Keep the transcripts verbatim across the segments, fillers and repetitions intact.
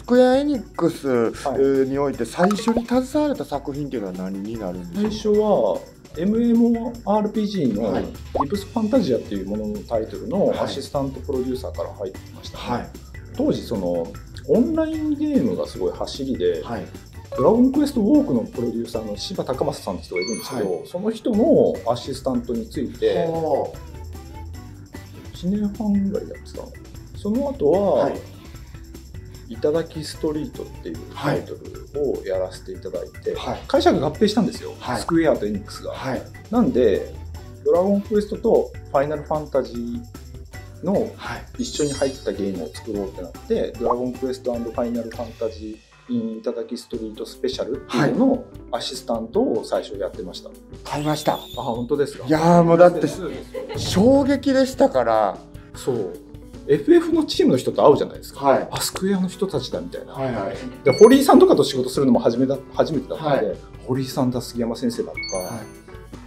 クエアエニックスにおいて最初に携われた作品っていうのは何になるんですか？ 最初は エムエムオーアールピージー の「リプスファンタジア」っていうもののタイトルのアシスタントプロデューサーから入ってましたね。はい、当時そのオンラインゲームがすごい走りで、はい、ドラゴンクエストウォークのプロデューサーの柴高正さんって人がいるんですけど、はい、その人のアシスタントについていちねんはんぐらいやってたの。その後は、はい、いただきストリートっていうタイトルをやらせていただいて、はい、会社が合併したんですよ、はい、スクエアとエニックスが。はい、なんでドラゴンクエストとファイナルファンタジーの一緒に入ったゲームを作ろうってなって、ドラゴンクエスト&ファイナルファンタジーインいただきストリートスペシャルっていうののアシスタントを最初やってました。 買いました。あ、 本当ですか？ いやーもうだって衝撃でしたから。 そう エフエフ のチームの人と会うじゃないですか、はい、あスクエアの人たちだみたいな、はいはい、で堀井さんとかと仕事するのも初めだ初めてだったので、はい、堀井さんだ杉山先生だとか、はい、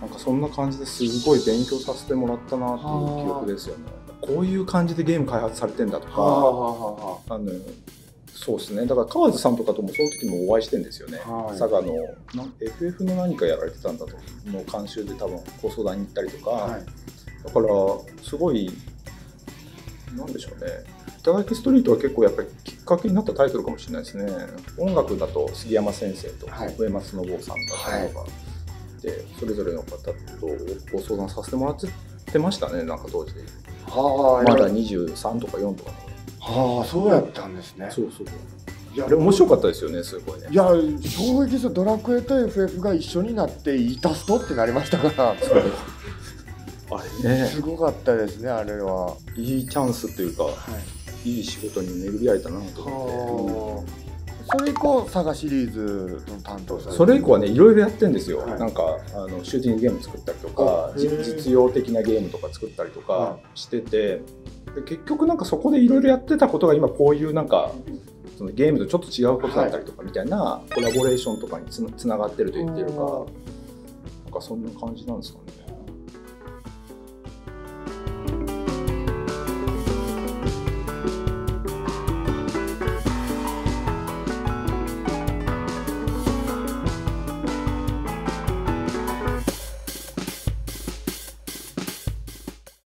なんかそんな感じですごい勉強させてもらったなっていう記憶ですよね。こういう感じでゲーム開発されてんだとか、あのそうですね。だから川津さんとかともその時もお会いしてんですよね。はい、サガの エフエフ の何かやられてたんだとの監修で多分ご相談に行ったりとか、はい、だからすごいなんでしょうね。いただきストリートは結構やっぱりきっかけになったタイトルかもしれないですね。音楽だと杉山先生と上松信夫さんだとかで、はい、それぞれの方とご相談させてもらってましたね。なんか当時で。はあ、まだにじゅうさんとかよんとか。 はあ、そうやったんですね。 そうそう。いや、あれ面白かったですよね、すごいね。 いや、衝撃ですよ。ドラクエと エフエフ が一緒になってイタストってなりましたから。そうです。あれね、すごかったですね、あれは。 いいチャンスというか、はい、いい仕事に巡り合えたなと思って。 それ以降、サガシリーズの担当されて、 それ以降はね、いろいろやってるんですよ。はい、なんかあのシューティングゲーム作ったりとか、実用的なゲームとか作ったりとかしてて、で結局なんかそこでいろいろやってたことが今こういうなんかそのゲームとちょっと違うことだったりとかみたいなコラボレーションとかにつながってると言ってるか、なんかそんな感じなんですかね。